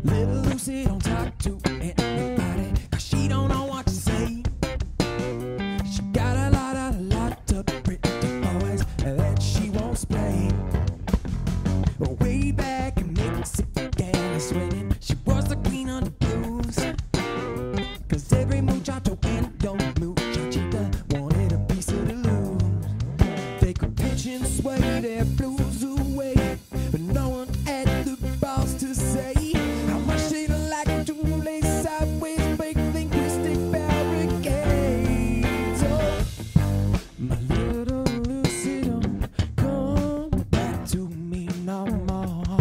Little Lucy don't talk to anybody, 'cause she don't know what to say. She got a lot of locked up pretty boys that she won't play. Way back in Mexican swinging, she was the queen of the blues. 'Cause every muchacho and don't muchachita wanted a piece of the loot. They could pitch and sway their blues away, but no one had the balls to say how much they'd like to lay sideways, break linguistic barricades. Oh, my little Lucy, don't come back to me no more.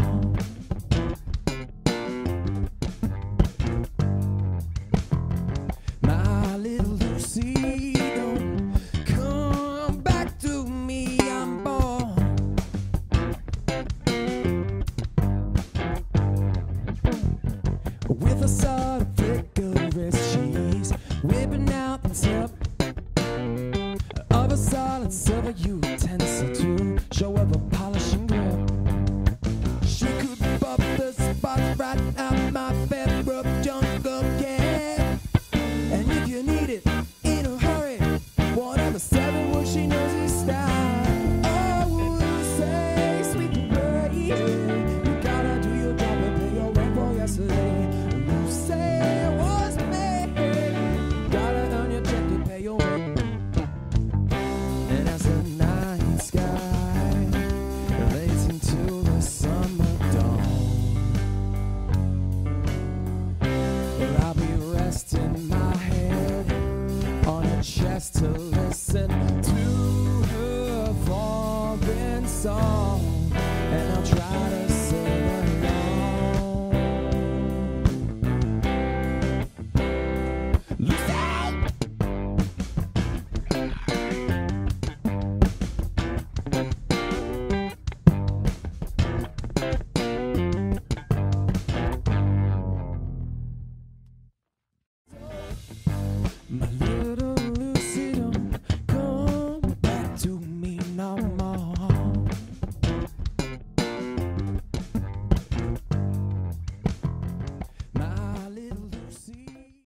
My little Lucy, don't come back to me, I'm born. With a soul